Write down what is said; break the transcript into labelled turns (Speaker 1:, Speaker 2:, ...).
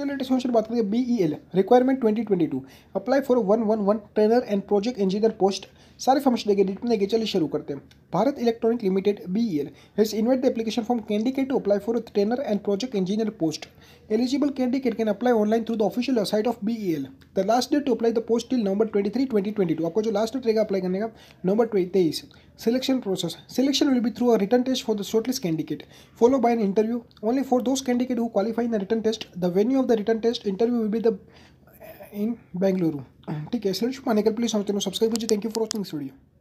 Speaker 1: Latest question बात करें BEL requirement 2022 apply for 111 trainer and project engineer post. सारे formation देंगे, डिटेल देंगे। चलिए शुरू करते हैं। Bharat Electronic Limited BEL has invite the application form candidate to apply for trainer and project engineer post. Eligible candidate can apply online through the official site of BEL. The last date to apply the post till November 23, 2022. आपको जो last date रहेगा apply करने का November 23। Selection process. Selection will be through a written test for the shortlist candidate, followed by an interview. Only for those candidates who qualify in the written test, the venue of the written test interview will be the in Bengaluru. ठीक है, इसलिए माने कर please समझते हो। Subscribe कीजिए। Thank you for watching this video.